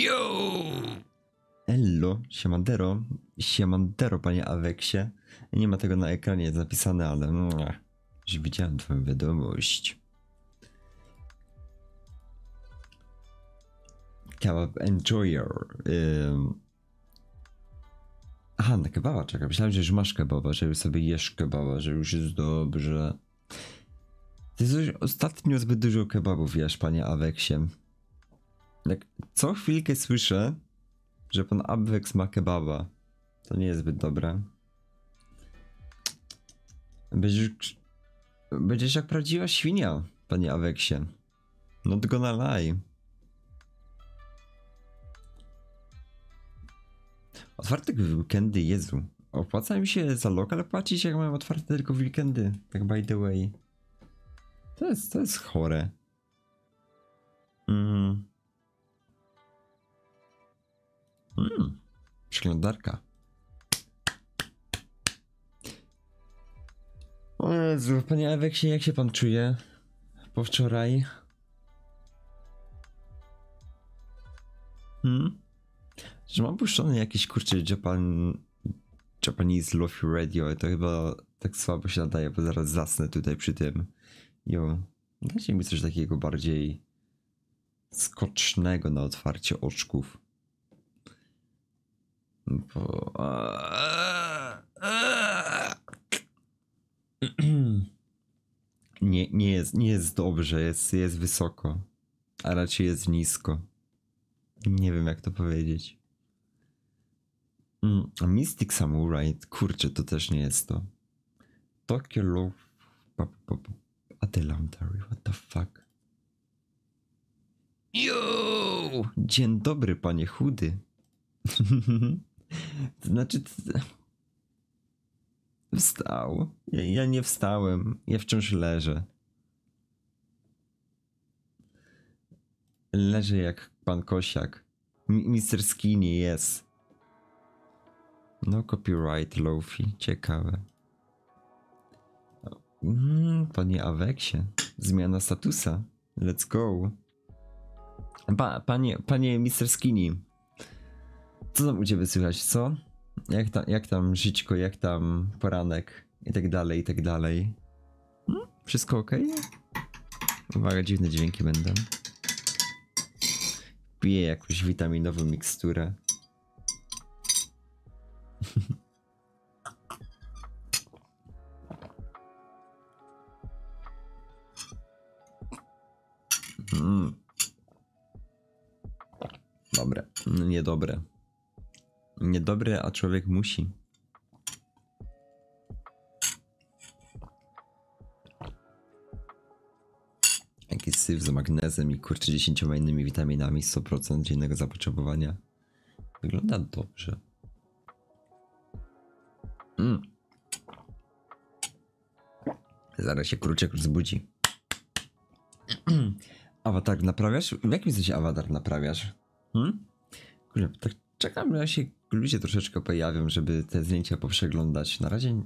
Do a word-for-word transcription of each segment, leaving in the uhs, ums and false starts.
Yo! Ello, siemandero, siemandero, panie Aweksie. Nie ma tego na ekranie, jest napisane, ale no, już widziałem twoją wiadomość. Kebab enjoyer. Ym... Aha, na kebaba czekam. Myślałem, że już masz kebaba, że już sobie jesz kebaba, że już jest dobrze. Ty coś ostatnio zbyt dużo kebabów jesz, panie Aweksie. Jak co chwilkę słyszę, że pan Aweks ma kebaba. To nie jest zbyt dobre. Będziesz, będziesz jak prawdziwa świnia, panie Aweksie. Not gonna lie. Otwarte w weekendy, Jezu. Opłaca mi się za lokal płacić, jak mam otwarte tylko w weekendy. Tak by the way. To jest, to jest chore. Mm. Mm. Przeglądarka. O Jezu, panie Aweksie, jak się pan czuje po wczoraj? Hmm? Że mam puszczony jakiś kurczę Japan... Japanese Lofi Radio, ale to chyba tak słabo się nadaje, bo zaraz zasnę tutaj przy tym. Jo, dajcie mi coś takiego bardziej skocznego na otwarcie oczków. Bo... Nie, nie jest, nie jest dobrze, jest, jest wysoko, a raczej jest nisko. Nie wiem jak to powiedzieć. Mm, Mystic Samurai, kurczę, to też nie jest to. Tokyo Love... A the Laundry, what the fuck? Yo! Dzień dobry, panie chudy. To znaczy... Wstał. Ja, ja nie wstałem. Ja wciąż leżę. Leżę jak pan Kosiak. mister Skinny jest. No copyright, Lofi. Ciekawe. Mm, panie Aweksie. Zmiana statusa. Let's go. Pa, panie, panie mister Skinny. Co tam u ciebie słychać, co? Jak tam, jak tam żyćko, jak tam poranek i tak dalej, i tak dalej. Hmm? Wszystko ok? Uwaga, dziwne dźwięki będą. Piję jakąś witaminową miksturę. mm. Dobre, niedobre. Niedobre, a człowiek musi. Jakiś syf z magnezem i kurczę dziesięcioma innymi witaminami, sto procent dziennego zapotrzebowania. Wygląda dobrze. Mm. Zaraz się kruczek zbudzi. Awatar naprawiasz? W jakim sensie awatar naprawiasz? Hmm? Kurde, tak czekam, że się ludzie troszeczkę pojawią, żeby te zdjęcia poprzeglądać. Na razie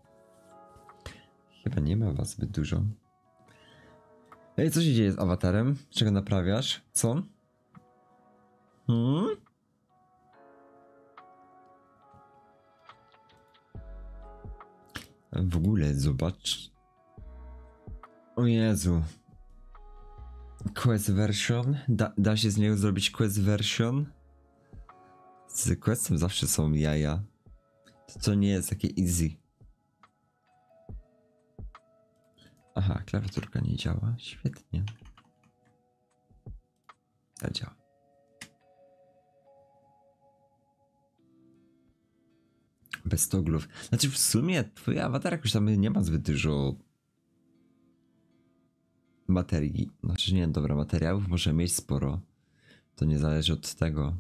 chyba nie ma was zbyt dużo. Ej, co się dzieje z awatarem? Czego naprawiasz? Co? Hmm? W ogóle zobacz. O Jezu. Quest version? Da, da się z niego zrobić quest version? Z questem zawsze są jaja. To, to nie jest takie easy. Aha, klawiaturka nie działa. Świetnie. Ta działa. Bez toglów. Znaczy w sumie twój awatar jakoś tam nie ma zbyt dużo materii. Znaczy nie, dobra, materiałów może mieć sporo. To nie zależy od tego.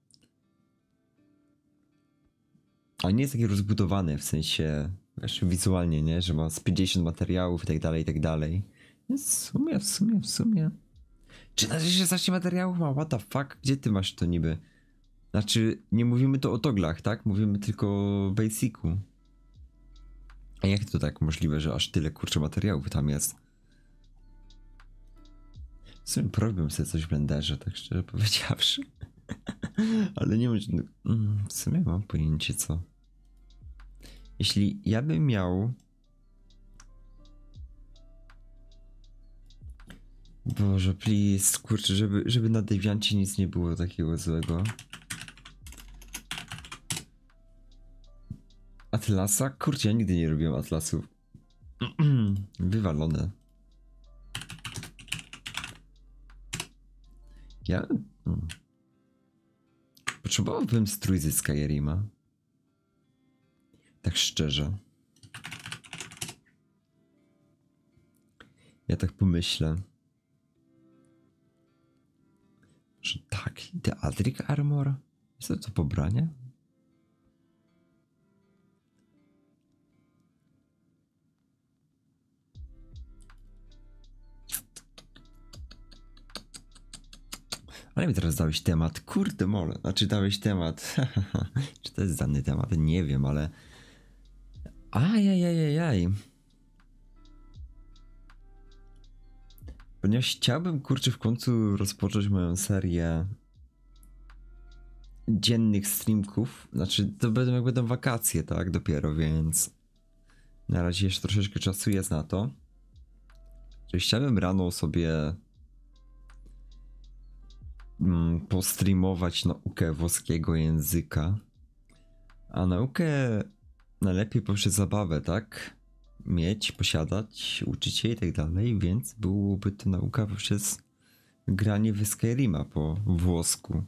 A nie jest taki rozbudowany, w sensie wiesz, wizualnie, nie? Że ma z pięćdziesiąt materiałów i tak dalej, i tak dalej. Więc w sumie, w sumie, w sumie. Czy na szesnaście materiałów ma? What the fuck? Gdzie ty masz to niby? Znaczy, nie mówimy tu o toglach, tak? Mówimy tylko o basicu. A jak to tak możliwe, że aż tyle kurczę materiałów tam jest? W sumie problem sobie coś w blenderze, tak szczerze powiedziawszy. Ale nie wiem, czy- mm, w sumie mam pojęcie co. Jeśli ja bym miał... Boże, please, kurczę, żeby, żeby na Deviancie nic nie było takiego złego. Atlasa? Kurczę, ja nigdy nie robiłem atlasów. Wywalone. Ja... Hmm. Potrzebowałbym strój ze Skyrima. Tak szczerze. Ja tak pomyślę. Że tak, Theatric Armor? Jest to to pobranie? Ale mi teraz dałeś temat. Kurde mole. Znaczy dałeś temat. Czy to jest dany temat? Nie wiem, ale... Ajajajajaj. Ponieważ chciałbym, kurczę, w końcu rozpocząć moją serię dziennych streamków. Znaczy, to będą jak będą wakacje, tak? Dopiero, więc na razie jeszcze troszeczkę czasu jest na to. Że chciałbym rano sobie mm, postreamować naukę włoskiego języka. A naukę najlepiej poprzez zabawę, tak? Mieć, posiadać, uczyć się i tak dalej, więc byłoby to nauka poprzez granie w Skyrima po włosku.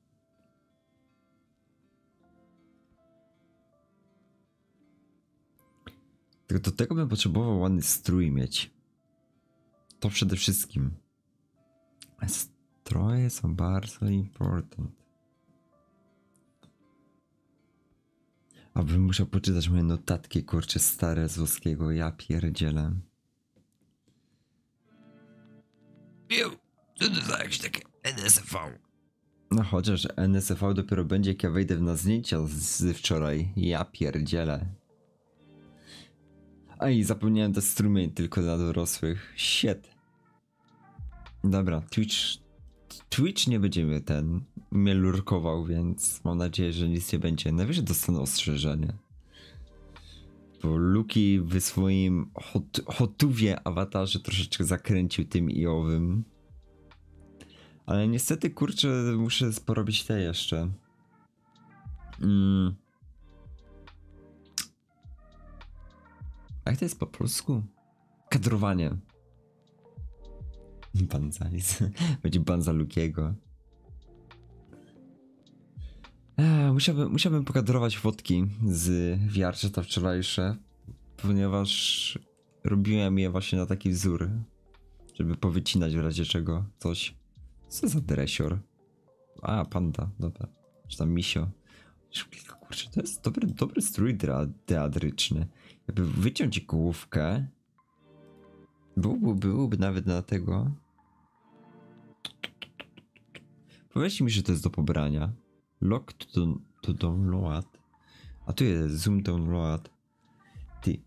Tylko do tego bym potrzebował ładny strój mieć. To przede wszystkim. Stroje są bardzo important. Abym musiał poczytać moje notatki, kurczę, stare z włoskiego, ja pierdzielę. Miu, to jest jakieś takie N S V. No chociaż N S V dopiero będzie, jak ja wejdę na zdjęcia z wczoraj. Ja pierdzielę. A i zapomniałem ten strumień tylko dla dorosłych. Shit. Dobra, Twitch... Twitch nie będzie ten mnie lurkował, więc mam nadzieję, że nic nie będzie. Najwyżej dostanę ostrzeżenie. Bo Luki w swoim hot, hotówie awatarze troszeczkę zakręcił tym i owym. Ale niestety, kurczę, muszę porobić te jeszcze. Mm. A jak to jest po polsku? Kadrowanie. Banzais. Będzie banza Lukiego. Eee, musiałbym, musiałbym pokadrować fotki z wiarczeta wczorajsze, ponieważ robiłem je właśnie na taki wzór, żeby powycinać w razie czego coś. Co za dresior? A, panda, dobra. Czy tam misio. Kurczę, to jest dobry, dobry strój teatryczny. Jakby wyciąć główkę, byłoby, byłoby nawet na tego. Powiedzcie mi, że to jest do pobrania. Lock to, to download. A tu jest zoom download. Ty.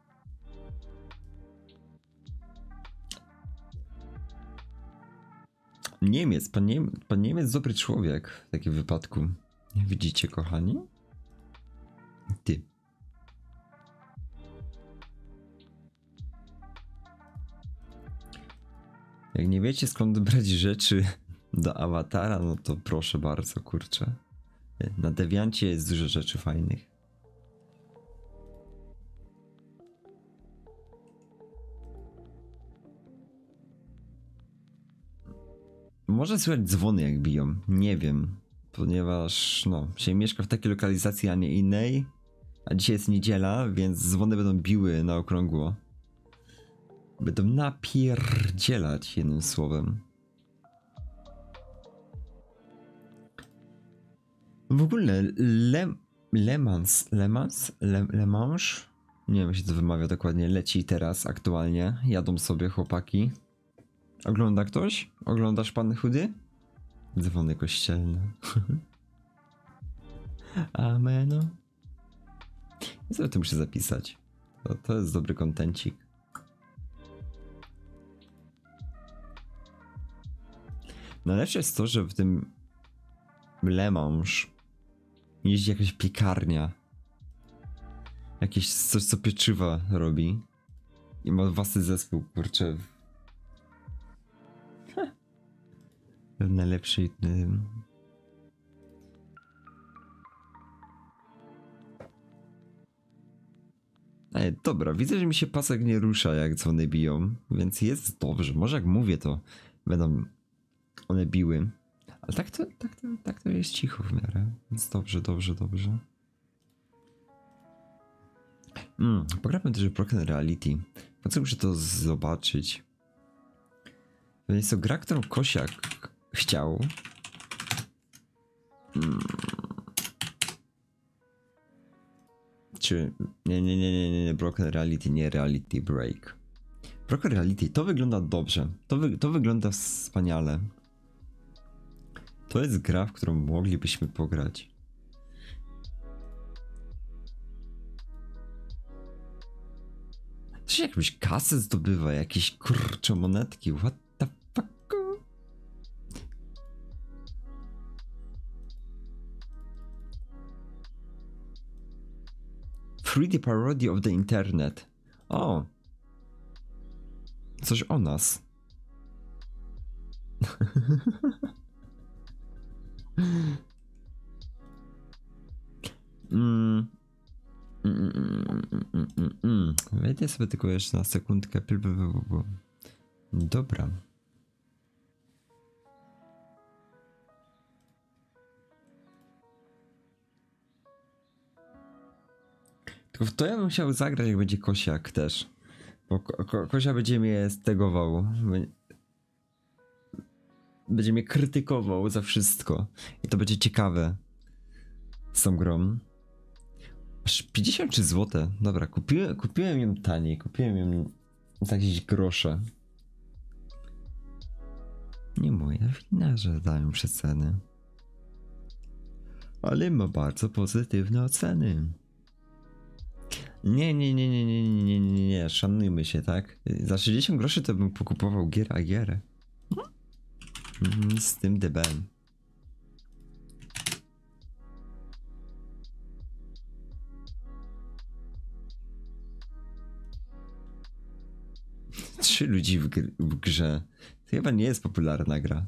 Niemiec, pan, Niem pan Niemiec dobry człowiek w takim wypadku. Widzicie, kochani? Ty. Jak nie wiecie, skąd brać rzeczy do awatara, no to proszę bardzo, kurczę. Na Deviancie jest dużo rzeczy fajnych. Może słychać dzwony jak biją, nie wiem. Ponieważ, no, się mieszka w takiej lokalizacji, a nie innej. A dzisiaj jest niedziela, więc dzwony będą biły na okrągło. Będą napierdzielać, jednym słowem. W ogóle Le, Le Mans, Le Mans, Le, Le Mans? Nie wiem, jak się to wymawia dokładnie, leci teraz aktualnie. Jadą sobie chłopaki. Ogląda ktoś? Oglądasz, pan chudy? Dzwony kościelne. Ameno. I sobie to muszę zapisać. To, to jest dobry kontencik. Najlepsze jest to, że w tym Le Mans. Jeździ jakaś piekarnia. Jakieś coś, co pieczywa robi. I ma własny zespół, kurczę. W najlepszej... Ej, dobra, widzę, że mi się pasek nie rusza, jak dzwony biją, więc jest dobrze. Może jak mówię, to będą one biły. Ale tak to, tak to, tak to jest cicho w miarę, więc dobrze, dobrze, dobrze. Mm, pogramy też w Broken Reality. Po co muszę to zobaczyć? To jest to gra, którą Kosiak chciał. Mm. Czy... Nie, nie, nie, nie, nie, nie, Broken Reality, nie Reality Break. Broken Reality, to wygląda dobrze. To, wy, to wygląda wspaniale. To jest gra, w którą moglibyśmy pograć. To się jakąś kasę zdobywa, jakieś kurcze monetki, what the fuck? three D parody of the internet. O! Coś o nas. mm. Mm, mm, mm, mm, mm. Wejdę sobie tylko jeszcze na sekundkę. Dobra. Tylko w to ja bym chciał zagrać, jak będzie Kosiak też. Bo ko ko Kosia będzie mnie stegował. Będzie mnie krytykował za wszystko. I to będzie ciekawe. Z tą grą. Aż pięćdziesiąt trzy złote. Dobra, kupiłem, kupiłem ją taniej. Kupiłem ją za jakieś grosze. Nie moja wina, że dają przeceny. Ale ma bardzo pozytywne oceny. Nie, nie, nie, nie, nie, nie, nie, nie, nie, szanujmy się, tak? Za sześćdziesiąt groszy to bym pokupował gier a gier. Z tym debem. Trzy ludzi w, gr w grze. To chyba nie jest popularna gra.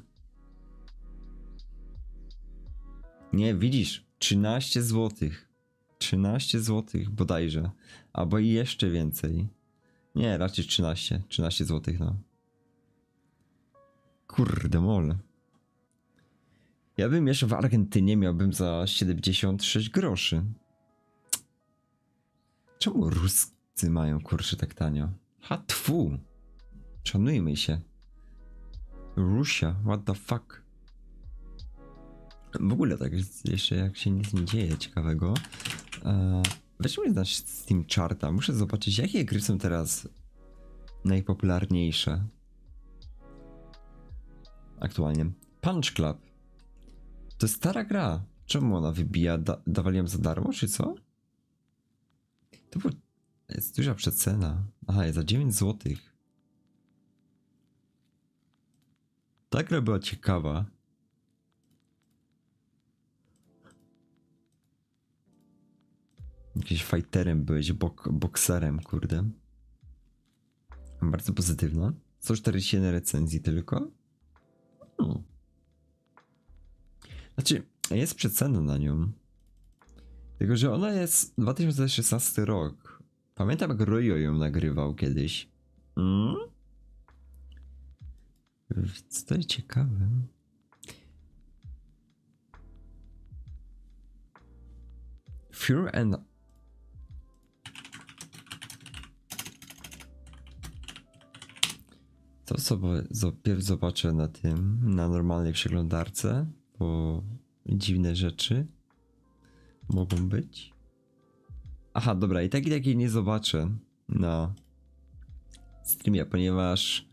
Nie, widzisz, trzynaście złotych. trzynaście złotych bodajże. Albo i jeszcze więcej. Nie, raczej trzynaście. trzynaście złotych, no. Kurde mole. Ja bym jeszcze w Argentynie miałbym za siedemdziesiąt sześć groszy. Czemu Ruscy mają, kurczę, tak tanio? Ha, tfu. Szanujmy się. Russia, what the fuck? W ogóle tak jeszcze jak się nic nie dzieje ciekawego. Eee, weźmy nasz Steam Charta. Muszę zobaczyć, jakie gry są teraz najpopularniejsze. Aktualnie. Punch Club. To jest stara gra. Czemu ona wybija? Da dawali ją za darmo, czy co? To było... jest duża przecena. Aha, jest za dziewięć złotych. Ta gra była ciekawa. Jakimś fighterem byłeś, bok bokserem, kurde. Bardzo pozytywna. sto czterdzieści jeden recenzji tylko. Hmm. Znaczy, jest przecena na nią. Tylko, że ona jest dwa tysiące szesnasty rok. Pamiętam, jak Royo ją nagrywał kiedyś. Hmm? Więc to jest ciekawe. Fear and... To sobie pierw zobaczę na tym, na normalnej przeglądarce, bo dziwne rzeczy mogą być. Aha, dobra, i tak i takiej nie zobaczę na streamie, ponieważ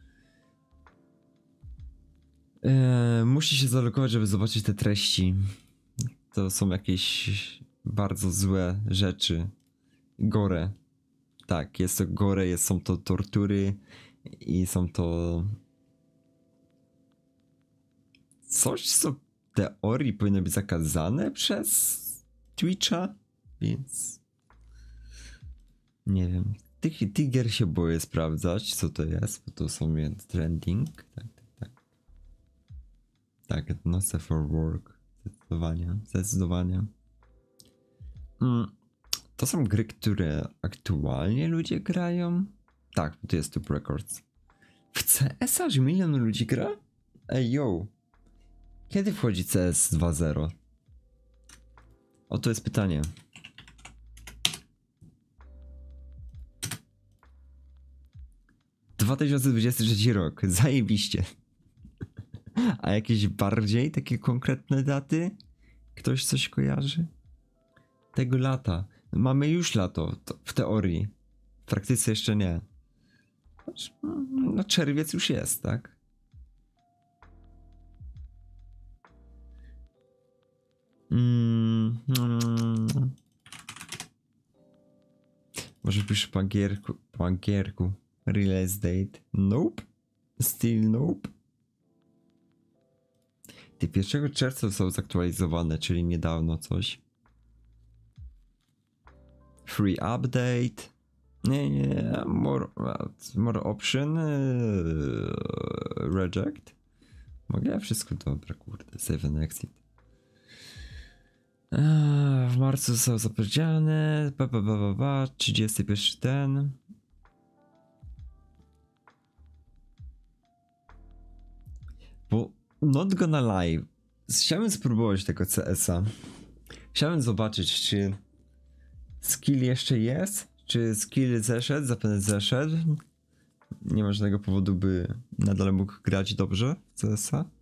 e, musi się zalogować, żeby zobaczyć te treści. To są jakieś bardzo złe rzeczy. Gore. Tak, jest to gore, jest, są to tortury i są to coś, co teorii powinno być zakazane przez Twitcha, więc nie wiem. Tych, tych gier się boję sprawdzać, co to jest, bo to są więc trending. Tak, tak, tak. Tak, not safe for work. Zdecydowanie, zdecydowanie. Mm, to są gry, które aktualnie ludzie grają? Tak, to jest Tube Records. W C S aż milion ludzi gra? Ej, yo. Kiedy wchodzi C S dwa zero? Oto jest pytanie. dwa tysiące dwudziesty trzeci rok. Zajebiście. A jakieś bardziej takie konkretne daty? Ktoś coś kojarzy? Tego lata. Mamy już lato, to w teorii. W praktyce jeszcze nie. No czerwiec już jest, tak? Mm, mm. Może pisz po angielsku, po angielsku. Release date. Nope. Still nope. Te pierwszego czerwca są zaktualizowane, czyli niedawno coś. Free update. Nie, nie, more, more option. Reject. Mogę? Wszystko dobre, kurde. Save and exit. W marcu są zapowiedziane. Ba, ba, ba, ba, ba. trzydziesty pierwszy ten. Bo not gonna lie. Chciałem spróbować tego C S a. Chciałem zobaczyć, czy skill jeszcze jest? Czy skill zeszedł? Zapewne zeszedł. Nie ma żadnego powodu, by nadal mógł grać dobrze w C S a.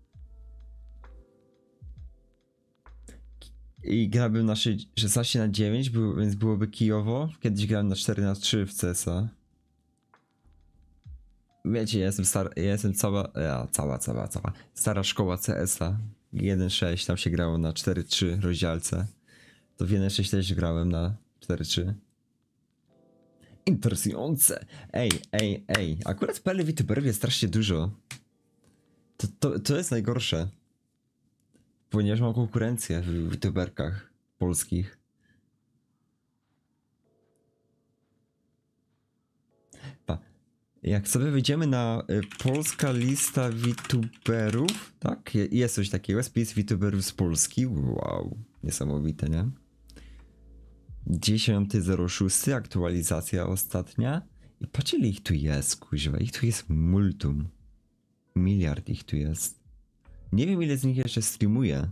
I grałbym na szesnaście na dziewięć, więc byłoby kijowo. Kiedyś grałem na cztery na trzy w C S a. Wiecie, ja jestem stara, ja jestem cała, ja, cała, cała, cała, stara szkoła C S a. jeden sześć, tam się grało na cztery trzy rozdzielce. To w jeden sześć też grałem na cztery trzy. Interesujące. Ej, ej, ej. Akurat P L VTuberów jest strasznie dużo. To, to, to jest najgorsze. Ponieważ mam konkurencję w VTuberkach polskich. Pa. Jak sobie wejdziemy na y, polska lista VTuberów, tak? Jest coś takiego, spis VTuberów z Polski. Wow, niesamowite, nie? dziesiąty zero sześć, aktualizacja ostatnia. I patrzcie, ile ich tu jest, kuźwa. Ich tu jest multum. Miliard ich tu jest. Nie wiem, ile z nich jeszcze streamuje.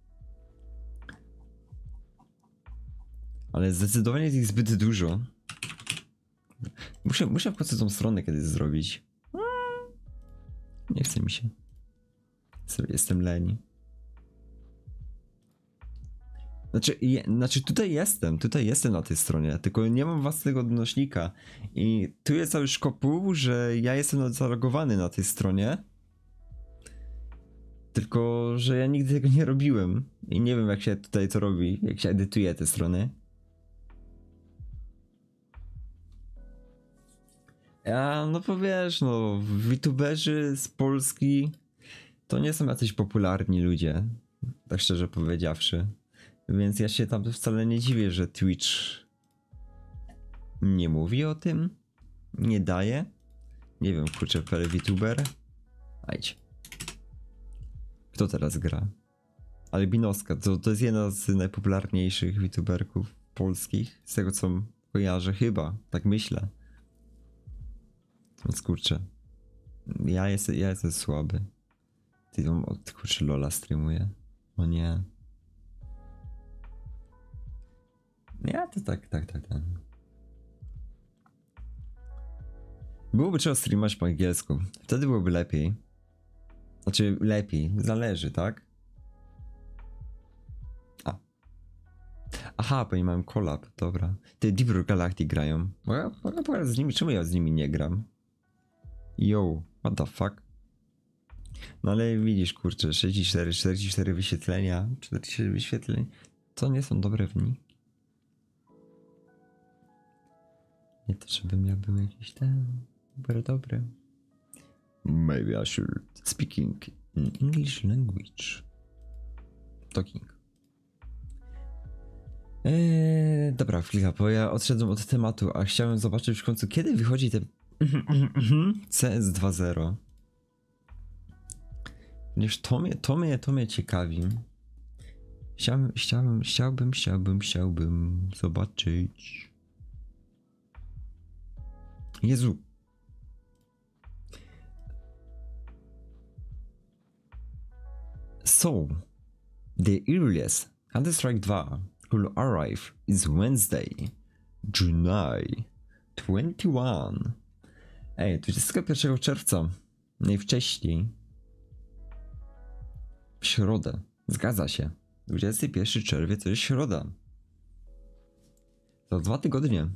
Ale zdecydowanie jest ich zbyt dużo. Muszę, muszę w końcu tą stronę kiedyś zrobić. Nie chce mi się. Jestem leni. Znaczy, je, znaczy tutaj jestem, tutaj jestem na tej stronie, tylko nie mam własnego odnośnika. I tu jest cały szkopuł, że ja jestem zalogowany na tej stronie. Tylko, że ja nigdy tego nie robiłem. I nie wiem, jak się tutaj to robi, jak się edytuje te strony. Ja, no powiesz, no, VTuberzy z Polski to nie są jacyś popularni ludzie, tak szczerze powiedziawszy. Więc ja się tam wcale nie dziwię, że Twitch nie mówi o tym, nie daje. Nie wiem, kurczę, P L VTuber. Ajdź. Kto teraz gra? Albinoska, to, to jest jedna z najpopularniejszych VTuberków polskich, z tego co kojarzę, chyba, tak myślę. Więc kurczę, ja jestem, ja jestem słaby. Ty tam, kurczę, Lola streamuje. O nie. Ja to tak, tak, tak, tak. Byłoby trzeba streamować po angielsku. Wtedy byłoby lepiej. Znaczy lepiej, zależy, tak? A. Aha, bo nie mam collab, dobra. Ty Deep Rock Galactic grają. Mogę, mogę pogadać z nimi, czemu ja z nimi nie gram? Yo, what the fuck? No ale widzisz, kurczę, sześćdziesiąt cztery, czterdzieści cztery wyświetlenia, czterdzieści wyświetleń, to nie są dobre wyniki. Nie to, żebym ja był jakiś ten dobre, dobre. Maybe I should speaking in English language. Talking. Eee, dobra, chwilka, bo ja odszedłem od tematu, a chciałem zobaczyć w końcu, kiedy wychodzi ten C S dwa zero. Ponieważ to mnie, to mnie, to mnie ciekawi. Chciałbym, chciałbym, chciałbym, chciałbym, chciałbym zobaczyć. Jezu. So, the earliest Counter-Strike two will arrive is Wednesday, July twenty-first. Ej, dwudziestego pierwszego czerwca, najwcześniej. W środę. Zgadza się. dwudziesty pierwszy czerwiec to jest środa. Za dwa tygodnie.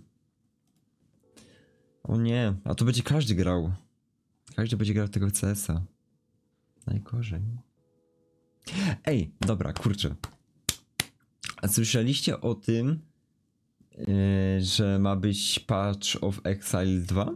O nie, a to będzie każdy grał. Każdy będzie grał tego C S a. Najgorzej. Ej, dobra, kurczę. A słyszeliście o tym, yy, że ma być Patch of Exile dwa?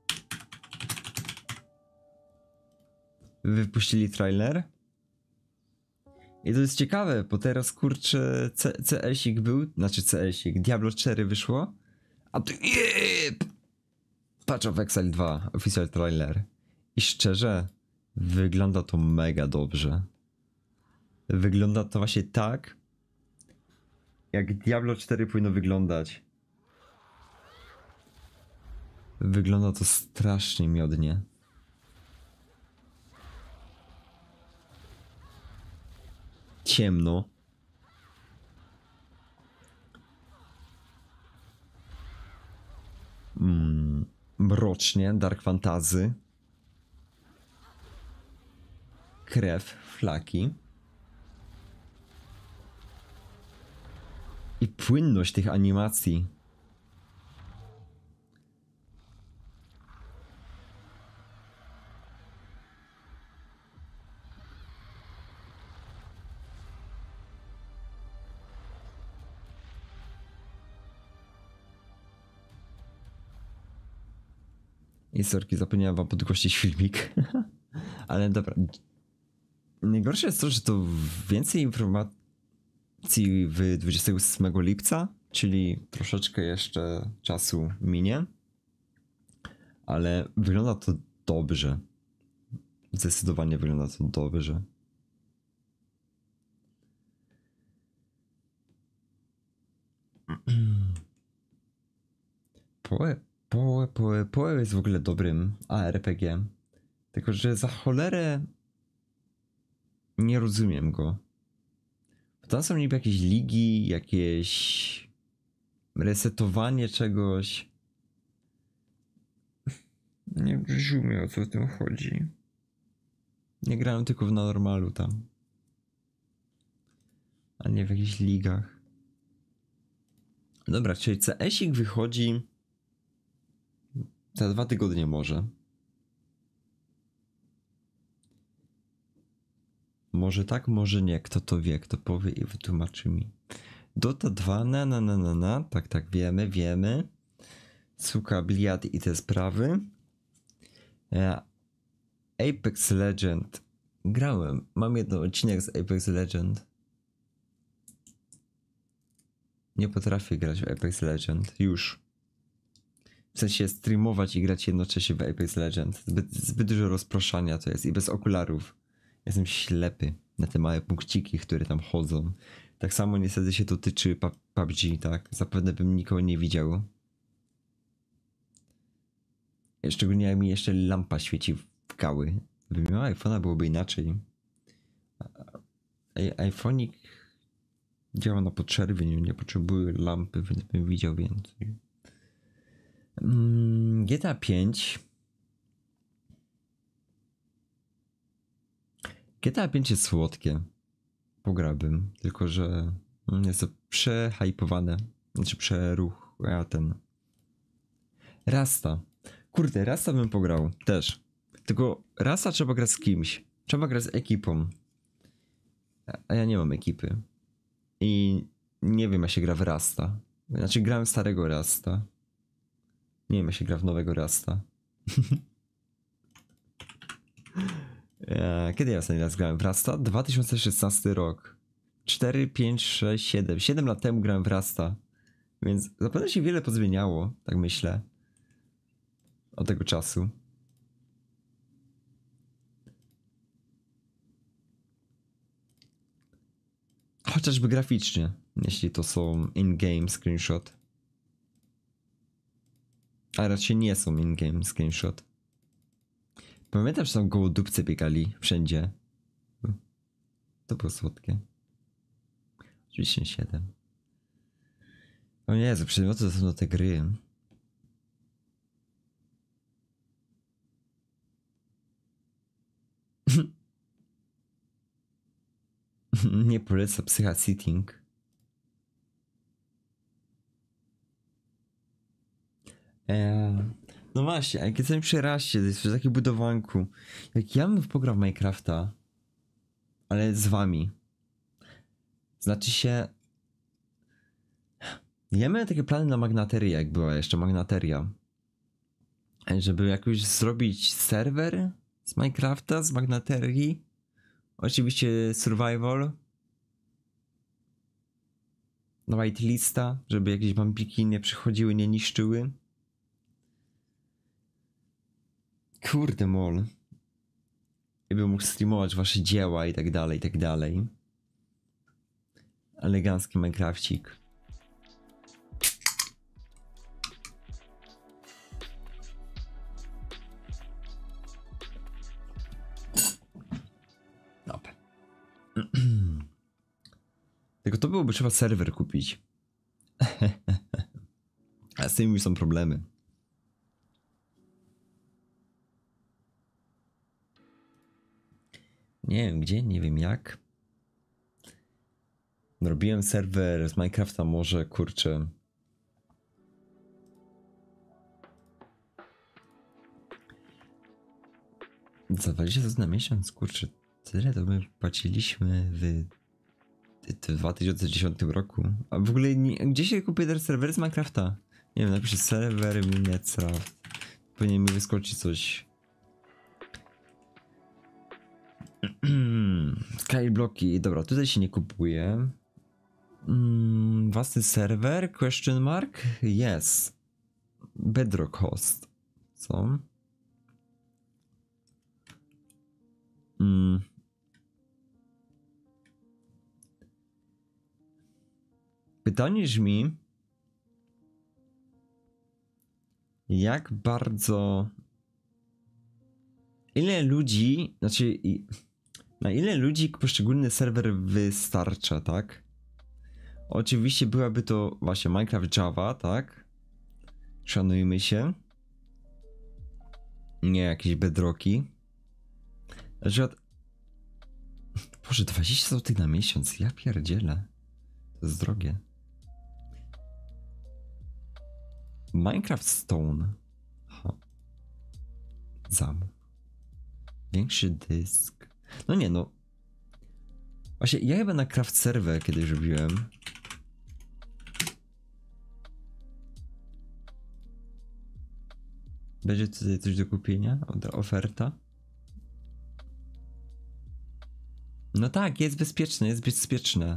Wypuścili trailer? I to jest ciekawe, bo teraz kurczę C S ik był, znaczy C S ik, Diablo cztery wyszło, a tu jeep! Patch of Exile dwa, official trailer. I szczerze, wygląda to mega dobrze. Wygląda to właśnie tak, jak Diablo cztery powinno wyglądać. Wygląda to strasznie miodnie. Ciemno. Mm, mrocznie, dark fantasy. Krew, flaki. I płynność tych animacji. I sorki, zapomniałem wam podgłośnić filmik. Ale dobra. Najgorsze jest to, że to więcej informacji w dwudziestego ósmego lipca, czyli troszeczkę jeszcze czasu minie. Ale wygląda to dobrze. Zdecydowanie wygląda to dobrze. Poe, poe, poe, poe jest w ogóle dobrym A R P G. Tylko że za cholerę nie rozumiem go. Bo tam są niby jakieś ligi, jakieś resetowanie czegoś. Nie rozumiem, o co w tym chodzi. Nie grałem tylko w normalu tam. A nie w jakichś ligach. Dobra, czyli C S ik wychodzi za dwa tygodnie może. Może tak, może nie. Kto to wie, kto powie i wytłumaczy mi. Dota dwa, na na na na na. Tak, tak, wiemy, wiemy. Suka, Bliad i te sprawy. Apex Legend. Grałem. Mam jeden odcinek z Apex Legend. Nie potrafię grać w Apex Legend. Już. W sensie streamować i grać jednocześnie w Apex Legend. Zbyt, zbyt dużo rozproszania to jest i bez okularów. Jestem ślepy na te małe punkciki, które tam chodzą. Tak samo niestety się to tyczy P U B G, tak? Zapewne bym nikogo nie widział. Szczególnie jak mi jeszcze lampa świeci w gały. Gdybym miał iPhone'a, byłoby inaczej. iPhone'ik działa na podczerwień, nie potrzebuje lampy, więc bym widział więcej. Mm, G T A pięć. G T A pięć jest słodkie. Pograłbym, tylko że jest to przehypowane. Znaczy przeruch, a ten... Rasta. Kurde, Rasta bym pograł też. Tylko Rasta trzeba grać z kimś. Trzeba grać z ekipą. A ja nie mam ekipy. I nie wiem, jak się gra w Rasta. Znaczy grałem starego Rasta. Nie wiem, jak się gra w nowego Rasta. Kiedy ja ostatni raz grałem w Rasta? dwa tysiące szesnasty rok. cztery, pięć, sześć, siedem. siedem lat temu grałem w Rasta. Więc zapewne się wiele pozmieniało, tak myślę. Od tego czasu. Chociażby graficznie, jeśli to są in-game screenshot. A raczej nie są in-game screenshot. Pamiętam, że tam gołodupcy biegali wszędzie. To było słodkie. Oczywiście siedem. O Jezu, przedmioty to są te gry. Nie polecam Psycha Sitting. Eee, no właśnie, jak jestem przy Raście, to jest przy takim budowanku. Jak ja bym pograł w Minecrafta, ale z wami. Znaczy się... Ja miałem takie plany na Magnaterię, jak była jeszcze Magnateria. Żeby jakoś zrobić serwer z Minecrafta, z Magnaterii. Oczywiście survival. Na whitelista, żeby jakieś vampiki nie przychodziły, nie niszczyły. Kurde mol. Ja bym mógł streamować wasze dzieła i tak dalej, i tak dalej. Elegancki Minecrafcik. Dobra. Tylko to byłoby trzeba serwer kupić. A z tym już są problemy. Nie wiem gdzie, nie wiem jak. Robiłem serwer z Minecrafta, może kurczę. Za dwadzieścia złotych na miesiąc, kurczę. Tyle to my płaciliśmy w, w dwa tysiące dziesiątym roku. A w ogóle nie, gdzie się kupuje ten serwer z Minecrafta? Nie wiem, napiszę serwer Minecraft. Powinien mi wyskoczyć coś. Skybloki, dobra, tutaj się nie kupuje. Mm, własny serwer? Question mark? Yes. Bedrock host. Co? Mm. Pytanie brzmi, jak bardzo, ile ludzi, znaczy na ile ludzi poszczególny serwer wystarcza, tak? Oczywiście byłaby to właśnie Minecraft Java, tak? Szanujmy się. Nie jakieś bedrocki. Że od... Boże, dwadzieścia złotych na miesiąc, ja pierdzielę. To jest drogie. Minecraft Stone. Aha. Zamów. Większy dysk. No nie no. Właśnie ja chyba na craft server kiedyś robiłem. Będzie tutaj coś do kupienia? Oferta? No tak, jest bezpieczne, jest bezpieczne.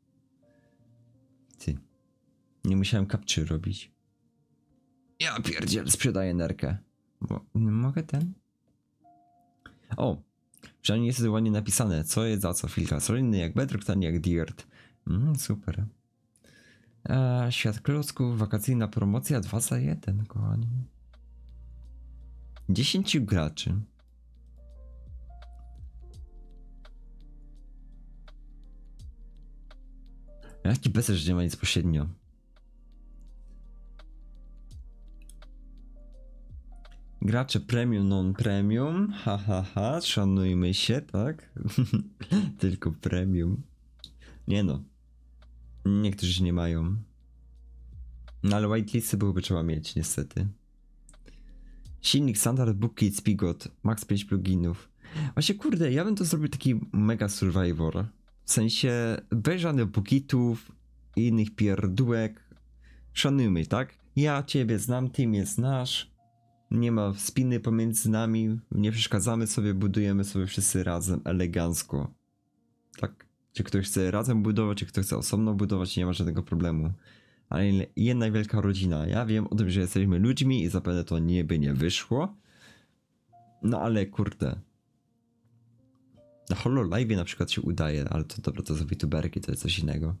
Ty. Nie musiałem capture robić. Ja pierdziel, sprzedaję nerkę. Mo mogę ten? O! Przynajmniej jest ładnie napisane, co jest za co. Filka solidny jak Bedrock, tani jak Dirt. Mm, super. Eee, świat klocków, wakacyjna promocja dwa za jeden, kochani. dziesięciu graczy. Jaki bezes, że nie ma nic pośrednio. Gracze premium, non-premium. Ha, ha, ha. Szanujmy się, tak? Tylko premium. Nie no. Niektórzy nie mają. No ale whitelisty byłoby trzeba mieć, niestety. Silnik standard, BookKit, Spigot, max pięć pluginów. Właśnie kurde, ja bym to zrobił taki mega survivor. W sensie bez żadnych BookKitów i innych pierdółek. Szanujmy, tak? Ja ciebie znam, ty mnie znasz. Nie ma spiny pomiędzy nami, nie przeszkadzamy sobie, budujemy sobie wszyscy razem elegancko. Tak. Czy ktoś chce razem budować, czy ktoś chce osobno budować, nie ma żadnego problemu. Ale jedna wielka rodzina. Ja wiem o tym, że jesteśmy ludźmi i zapewne to nie by nie wyszło. No ale kurde. Na HoloLive na przykład się udaje, ale to dobra, to za VTuberki to jest coś innego.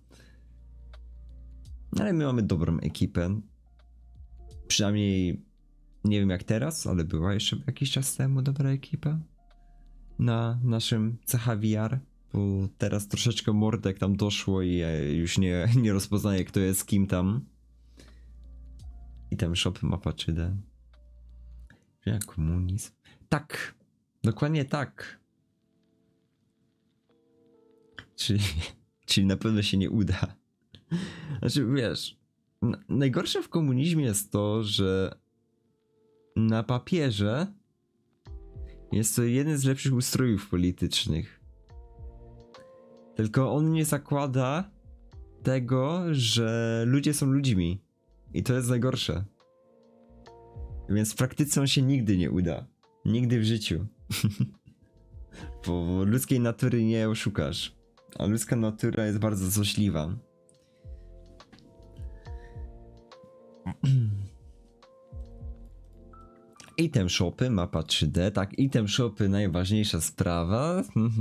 Ale my mamy dobrą ekipę. Przynajmniej nie wiem jak teraz, ale była jeszcze jakiś czas temu dobra ekipa na naszym C H V R, bo teraz troszeczkę mordek tam doszło i ja już nie, nie rozpoznaję kto jest kim tam. I tam shopy mapa trzy D. Jak komunizm? Tak, dokładnie tak. Czyli, czyli na pewno się nie uda. Znaczy wiesz, najgorsze w komunizmie jest to, że na papierze jest to jeden z lepszych ustrojów politycznych. Tylko on nie zakłada tego, że ludzie są ludźmi. I to jest najgorsze. Więc w praktyce on się nigdy nie uda. Nigdy w życiu. Bo ludzkiej natury nie oszukasz. A ludzka natura jest bardzo złośliwa. Item shopy, mapa trzy D, tak, item shopy, najważniejsza sprawa.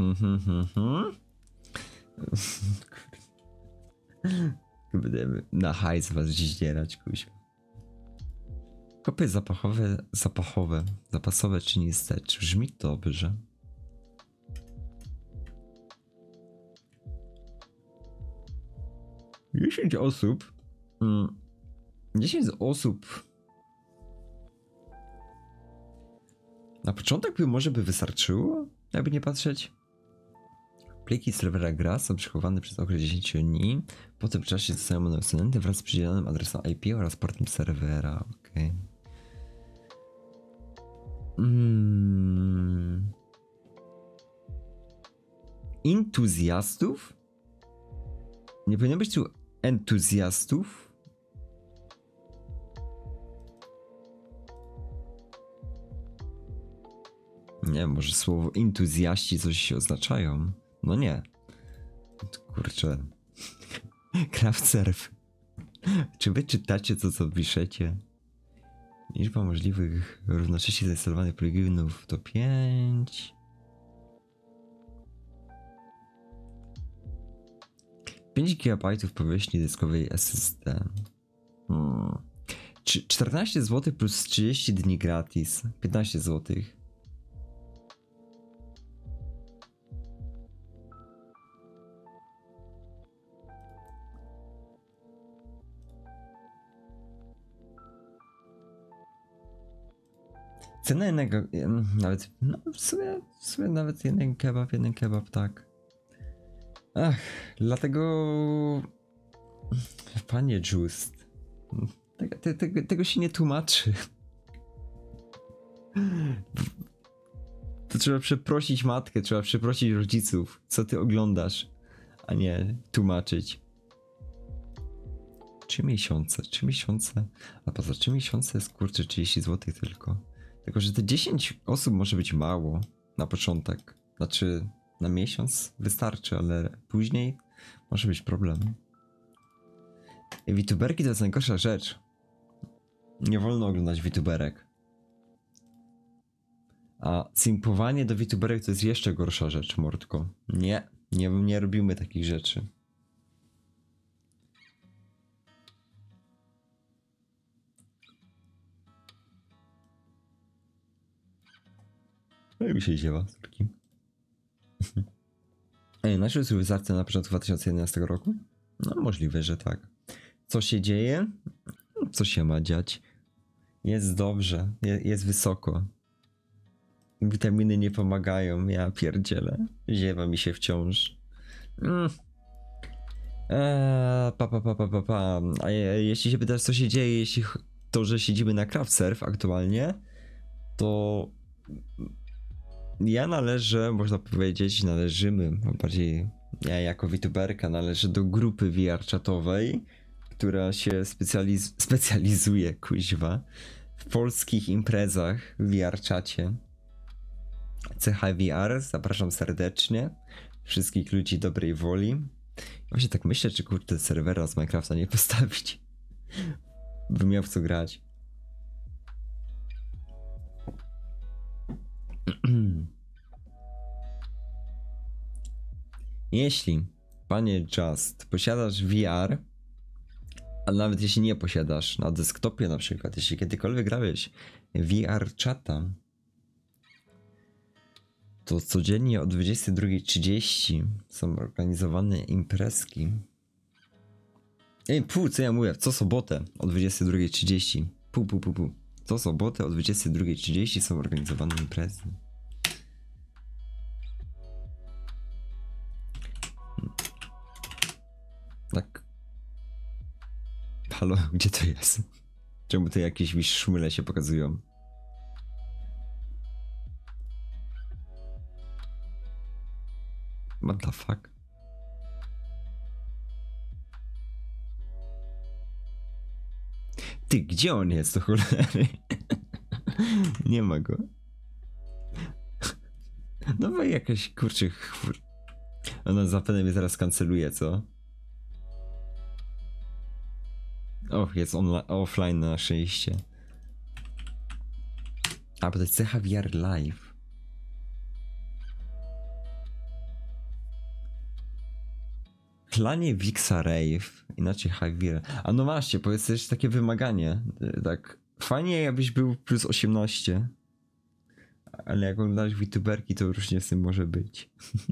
Będziemy na hajs was zdzierać, kuźwa. Kopy zapachowe, zapachowe, zapasowe czy niestety, brzmi dobrze. dziesięć osób. Mm, dziesięć osób. Na początek by może by wystarczyło, jakby nie patrzeć. Pliki z serwera gra są przechowane przez okres dziesięć dni. Po tym czasie zostają one usunięte wraz z przydzielonym adresem I P oraz portem serwera. Okej. Okay. Mm. Entuzjastów? Nie powinno być tu entuzjastów? Nie, może słowo entuzjaści coś oznaczają? No nie. Kurczę. Craft serve. Czy wy czytacie to, co piszecie? Liczba możliwych równocześnie zainstalowanych pluginów to pięć. pięć gigabajtów powierzchni dyskowej S S D. Hmm. czternaście złotych plus trzydzieści dni gratis. piętnaście złotych. Cena jednego, nawet, no w sumie, w sumie nawet jeden kebab, jeden kebab, tak. Ach, dlatego, panie Just, tego, te, tego, tego się nie tłumaczy. To trzeba przeprosić matkę, trzeba przeprosić rodziców, co ty oglądasz, a nie tłumaczyć. Trzy miesiące, trzy miesiące, a poza trzy miesiące jest kurczę trzydzieści złotych tylko. Tylko, że te dziesięć osób może być mało na początek. Znaczy, na miesiąc wystarczy, ale później może być problem. VTuberki to jest najgorsza rzecz. Nie wolno oglądać VTuberek. A simpowanie do VTuberek to jest jeszcze gorsza rzecz, mordko. Nie, nie, nie robimy takich rzeczy. No i mi się ziewa, sorki. Ej, naszły cywilizacje na początku dwa tysiące jedenastego roku? No możliwe, że tak. Co się dzieje? Co się ma dziać? Jest dobrze, je, jest wysoko. Witaminy nie pomagają, ja pierdzielę. Ziewa mi się wciąż. Mm. Eee, pa, pa, pa, pa, pa, pa. A jeśli się pytasz, co się dzieje, jeśli to, że siedzimy na CraftSurf aktualnie, to ja należę, można powiedzieć, należymy, a bardziej ja jako VTuberka należę do grupy V R czatowej, która się specjaliz specjalizuje, kuźwa, w polskich imprezach w V R czacie. C H V R, zapraszam serdecznie. Wszystkich ludzi dobrej woli. Właśnie tak myślę, czy kurde serwera z Minecrafta nie postawić. Bym miał w co grać. Jeśli, panie Just, posiadasz V R, a nawet jeśli nie posiadasz, na desktopie na przykład, jeśli kiedykolwiek grałeś V R czata, to codziennie o dwudziestej drugiej trzydzieści są organizowane imprezki. Ej, pół, co ja mówię? Co sobotę o dwudziestej drugiej trzydzieści. Pół, pół, pół, pół. Co sobotę o dwudziestej drugiej trzydzieści są organizowane imprezy. Tak. Halo, gdzie to jest? Czemu tu jakieś szmyle się pokazują? What the fuck? Ty, gdzie on jest, to cholery? Nie ma go. No bo jakaś kurczę... Ona zapewne mnie zaraz kanceluje, co? Och, jest online, offline na szczęście. A, bo to jest C H V R Live. Klanie Wixa Rave, inaczej H V R. A no właśnie, bo jest też takie wymaganie. Tak, fajnie jakbyś był plus osiemnaście. Ale jak oglądasz VTuberki, to różnie z tym może być.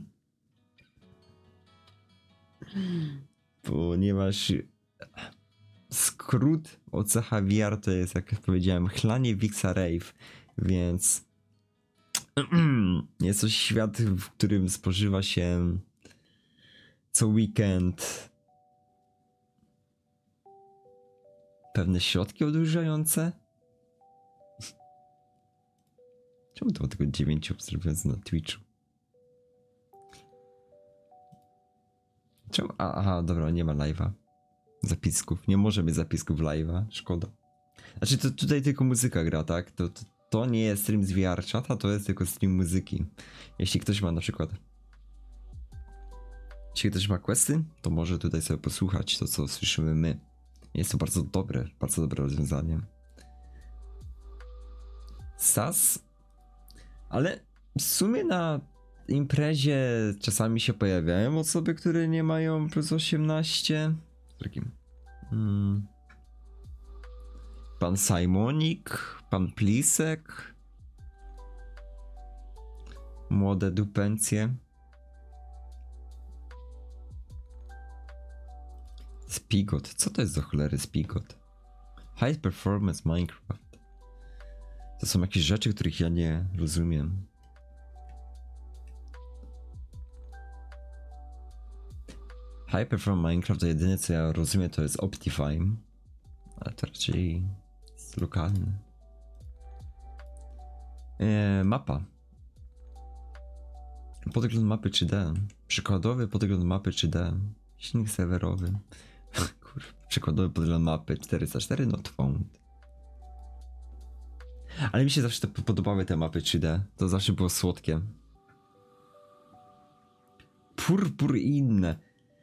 Ponieważ skrót od C H V R to jest, jak powiedziałem, chlanie Wixa Rave, więc jest to świat, w którym spożywa się co weekend pewne środki odurzające. Czemu to ma tylko dziewięciu obserwujących na Twitchu? Czemu? A, aha, dobra, nie ma live'a. Zapisków. Nie może być zapisków live'a. Szkoda. Znaczy, to tutaj tylko muzyka gra, tak? To, to, to nie jest stream z V R czata, to jest tylko stream muzyki. Jeśli ktoś ma na przykład... Jeśli ktoś ma questy, to może tutaj sobie posłuchać to, co słyszymy my. Jest to bardzo dobre, bardzo dobre rozwiązanie. S A S? Ale w sumie na imprezie czasami się pojawiają osoby, które nie mają plus osiemnaście. Takim. Hmm. Pan Simonik, pan Plisek. Młode dupencje. Spigot. Co to jest do cholery Spigot? High Performance Minecraft. To są jakieś rzeczy, których ja nie rozumiem. High Performance Minecraft to jedyne, co ja rozumiem, to jest Optifine. Ale to raczej jest lokalne. Eee, mapa. Podgląd mapy trzy D. Przykładowy podgląd mapy trzy D. Silnik serwerowy. Kurwa, przykładowy podgląd mapy czterysta cztery not found. Ale mi się zawsze te podobały te mapy trzy D. To zawsze było słodkie. Purpur i inne.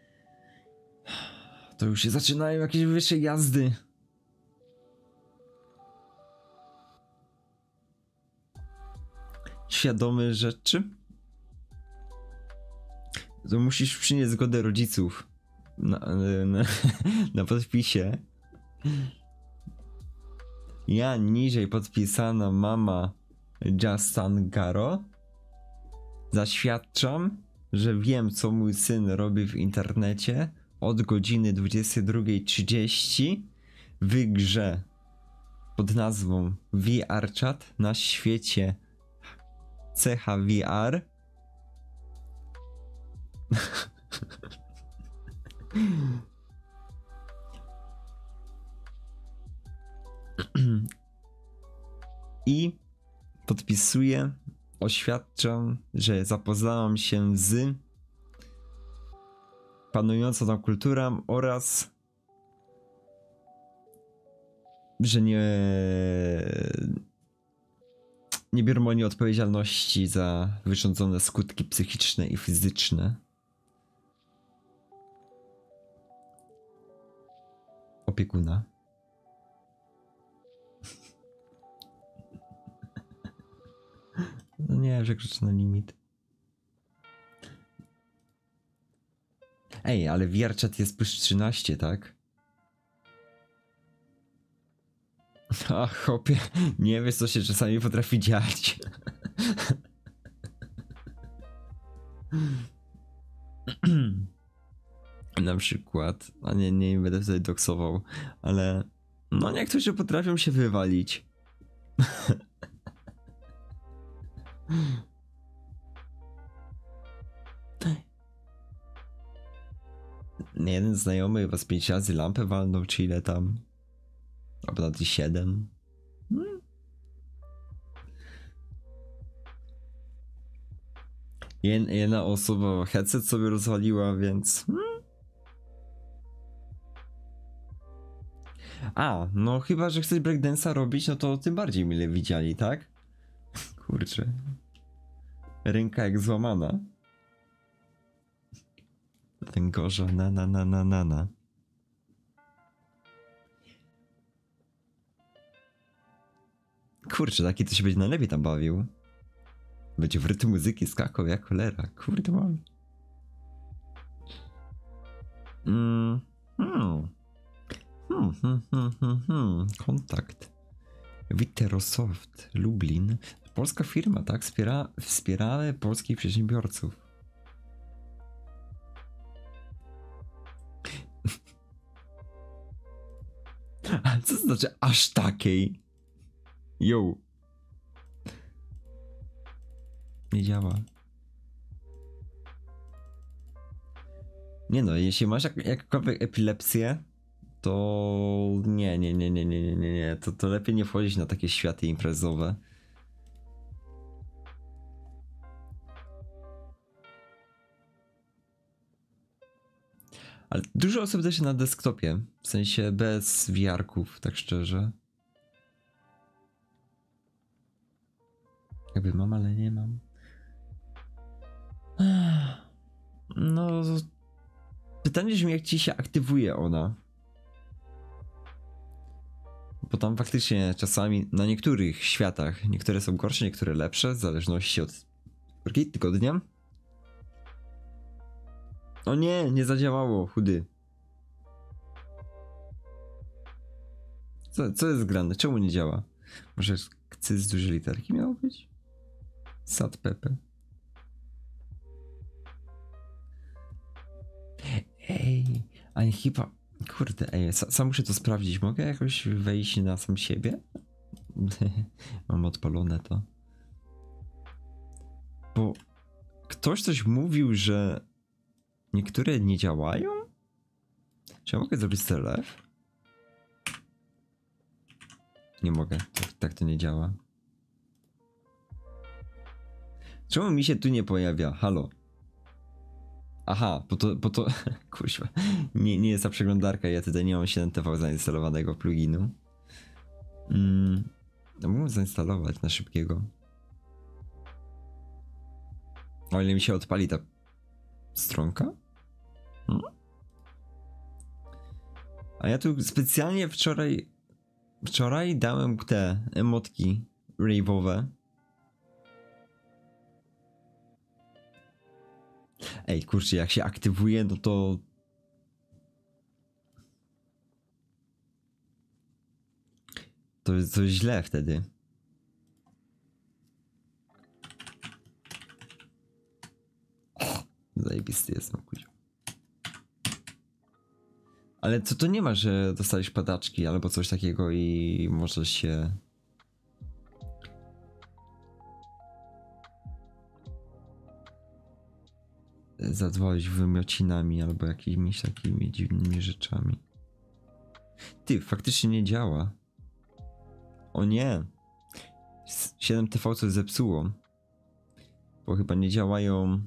To już się zaczynają jakieś wyższe jazdy. Świadomy rzeczy? To musisz przynieść zgodę rodziców na, na, na podpisie. Ja niżej podpisana mama Justin Garo zaświadczam, że wiem, co mój syn robi w internecie od godziny dwudziestej drugiej trzydzieści w grze pod nazwą V R Chat na świecie C H V R. I podpisuję, oświadczam, że zapoznałam się z panującą tam kulturą oraz że nie nie biorą oni odpowiedzialności za wyrządzone skutki psychiczne i fizyczne. Opiekuna. No nie, przekroczy na limit. Ej, ale V R Chat jest plus trzynaście, tak? A chłopie, nie wiesz co się czasami potrafi dziać. Na przykład, a nie, nie będę tutaj doksował, ale no niektórzy potrafią się wywalić. Jeden znajomy was pięć razy lampę walnął, czy ile tam? Albo nawet i siedem. Hmm. Jedna osoba headset sobie rozwaliła, więc... Hmm. A, no chyba, że chcesz breakdance'a robić, no to tym bardziej mile widzieli, tak? Kurczę. Ręka jak złamana. Ten gorza, na na na na na na. Kurczę, taki to się będzie najlepiej tam bawił. Będzie w rytm muzyki skakał jak cholera. Kurde mam. Mm, hmm. Hmm, hmm, hmm, hmm, hmm. Kontakt. Witerosoft, Lublin. Polska firma, tak? Wspiera, wspieramy polskich przedsiębiorców. A co to znaczy aż takiej? Yo. Nie działa. Nie no, jeśli masz jak, jakkolwiek epilepsję, to nie, nie, nie, nie, nie, nie, nie, nie. To, to lepiej nie wchodzić na takie światy imprezowe. Ale dużo osób da się na desktopie, w sensie bez V R-ków, tak szczerze. Jakby mam, ale nie mam. No... Pytanie brzmi, jak ci się aktywuje ona. Bo tam faktycznie czasami na niektórych światach, niektóre są gorsze, niektóre lepsze, w zależności od tygodnia. O nie, nie zadziałało, chudy. Co, co jest grane? Czemu nie działa? Może cy z dużej literki miało być? Sad Pepe. Ej, a nie chyba... Kurde, ej, sam muszę to sprawdzić. Mogę jakoś wejść na sam siebie? Mam odpalone to. Bo ktoś coś mówił, że niektóre nie działają? Czy ja mogę zrobić self? Nie mogę, tak, tak to nie działa. Czemu mi się tu nie pojawia? Halo. Aha, bo to, bo to, kurwa, nie, nie jest ta przeglądarka, ja tutaj nie mam siedem T V zainstalowanego pluginu. Mm, no mógłbym zainstalować na szybkiego. O ile mi się odpali ta stronka? Hmm? A ja tu specjalnie wczoraj, wczoraj dałem te emotki rave'owe. Ej, kurczę, jak się aktywuje, no to... To jest coś źle wtedy. O, zajebisty jestem, kuźwa. Ale co to nie ma, że dostałeś padaczki albo coś takiego i możesz się... zadwalić wymiocinami albo jakimiś takimi dziwnymi rzeczami. Ty, faktycznie nie działa. O nie! siedem T V coś zepsuło. Bo chyba nie działają...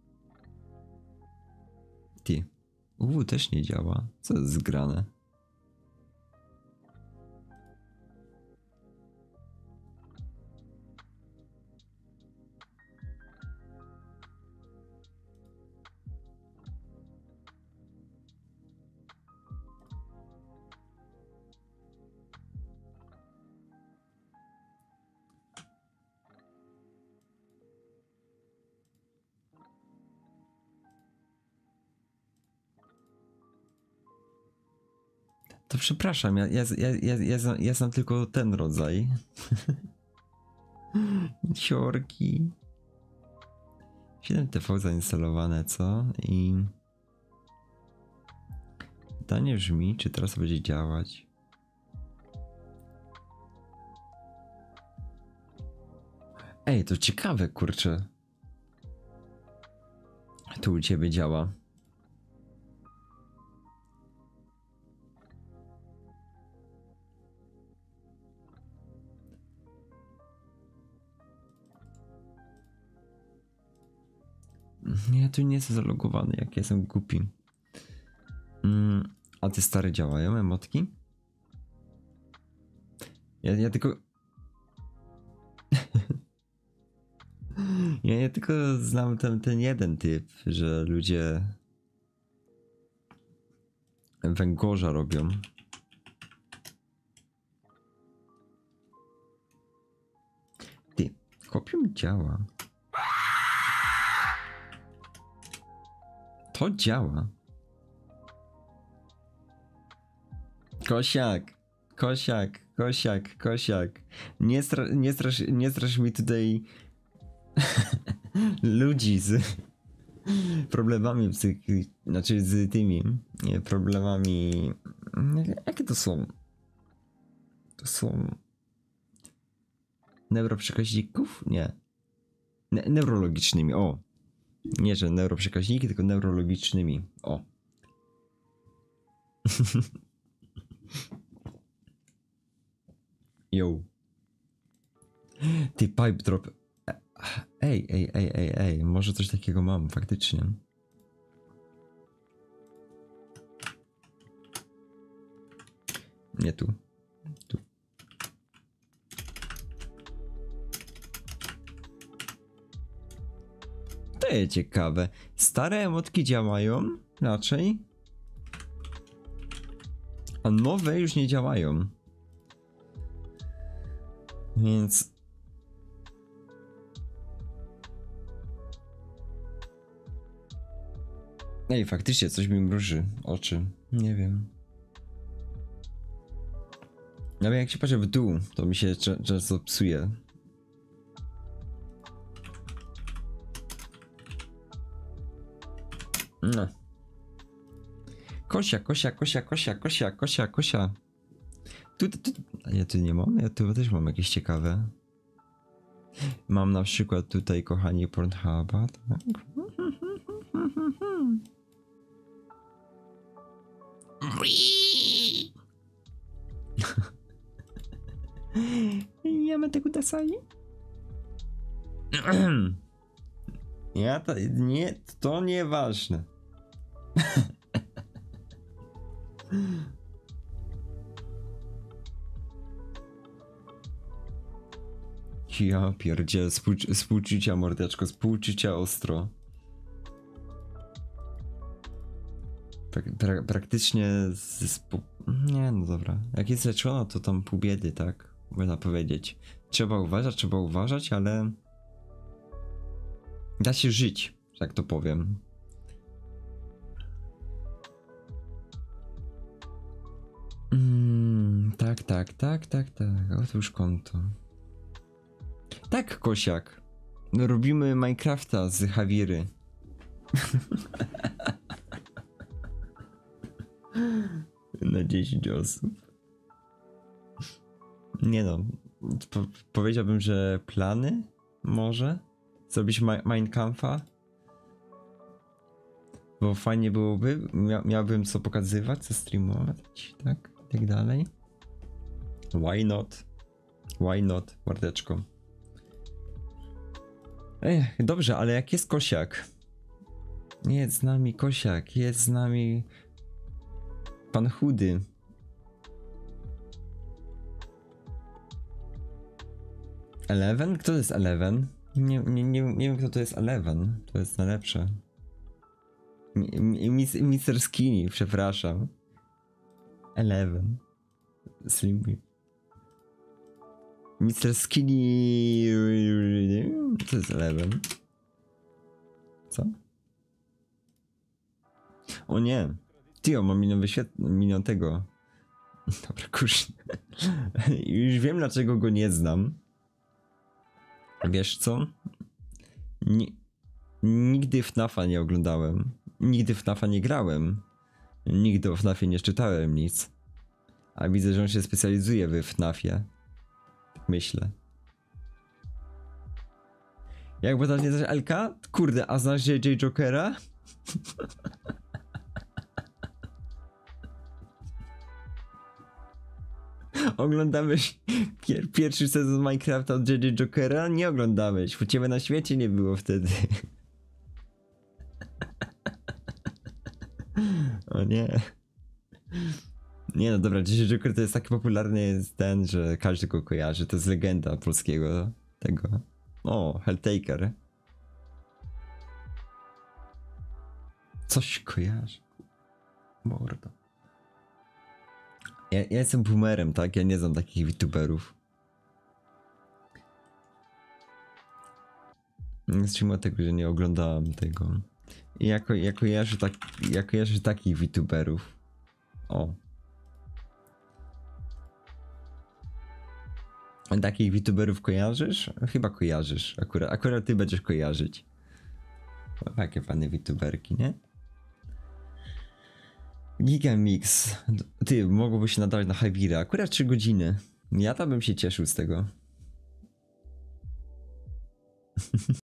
Ty. U, też nie działa. Co jest zgrane? To przepraszam, ja, ja, ja, ja, ja, znam, ja znam tylko ten rodzaj. Ciorki. siedem T V zainstalowane, co? I... Pytanie brzmi, czy teraz będzie działać? Ej, to ciekawe, kurczę. Tu u ciebie działa. Nie, ja tu nie jestem zalogowany, jak ja jestem głupi. Mm, a te stare działają, emotki? Ja, ja tylko... ja, ja tylko znam ten, ten jeden typ, że ludzie węgorza robią. Ty, kopium działa. To działa. Kosiak, kosiak, kosiak, kosiak. Nie, stra nie, strasz, nie strasz mi tutaj ludzi z problemami psychicznymi, znaczy z tymi nie, problemami. Jakie to są? To są neuroprzekaźników? Nie. Ne neurologicznymi, o. Nie, że neuroprzekaźniki, tylko neurologicznymi. O. Yo. Ty, pipe drop. Ej, ej, ej, ej, ej. Może coś takiego mam, faktycznie. Nie tu. Tu. To jest ciekawe. Stare emotki działają raczej, a nowe już nie działają. Więc... Ej, faktycznie coś mi mruży oczy. Nie wiem. Ale jak się patrzę w dół, to mi się często psuje. No. Kosia, kosia, kosia, kosia, kosia, kosia, kosia. Tu, tu, tu. A ja tu nie mam? Ja tu też mam jakieś ciekawe. Mam na przykład tutaj, kochani, Pornhuba, tak? Yamete kudasai. Ja to nie, to nieważne. Ja pierdziel, współczu współczucia mordeczko, współczucia ostro. Pra pra praktycznie z, z nie no dobra, jak jest leczona to tam pół biedy, tak? Można powiedzieć. Trzeba uważać, trzeba uważać, ale da się żyć, tak to powiem. Mm, tak, tak, tak, tak, tak. Otwórz konto. Tak, Kosiak. Robimy Minecrafta z Javiry. Na dziesięć osób. Nie no. Po powiedziałbym, że plany? Może? Zrobić Minecrafta? Bo fajnie byłoby. Mia miałbym co pokazywać, co streamować, tak? I tak dalej. Why not? Why not, mordeczko? Ej, dobrze, ale jak jest Kosiak? Nie jest z nami Kosiak, jest z nami pan Chudy. Eleven? Kto to jest Eleven? Nie, nie, nie, nie wiem, kto to jest Eleven. To jest najlepsze. mister Skinny, przepraszam. Eleven. Slimby. mister Skinny... Co jest Eleven? Co? O nie. Tio, mam milion wyświetleń, milion tego. Dobra, kurczę. Już wiem, dlaczego go nie znam. Wiesz co? Ni nigdy F NAFa nie oglądałem. Nigdy F NAFa nie grałem. Nigdy o F NAFie nie czytałem nic. A widzę, że on się specjalizuje w F NAFie. Tak myślę. Jak bo tam nie znasz L K? Kurde, a znasz J J Jokera? Oglądałeś pier pierwszy sezon Minecrafta od J J Jokera? Nie oglądałeś, bo ciebie na świecie nie było wtedy. O nie. Nie no dobra, J J Joker to jest taki popularny jest ten, że każdy go kojarzy. To jest legenda polskiego tego. O, Helltaker. Coś kojarzy. Mordo. Ja, ja jestem boomerem, tak? Ja nie znam takich youtuberów. Zacznijmy od tego, że nie oglądałem tego. I jako, ja kojarzę tak, ja kojarzę takich youtuberów. O. Takich youtuberów kojarzysz? Chyba kojarzysz. Akurat, akurat ty będziesz kojarzyć. O, takie fajne youtuberki, nie? Gigamix. Ty, mogłoby się nadawać na Hivira. Akurat trzy godziny. Ja tam bym się cieszył z tego.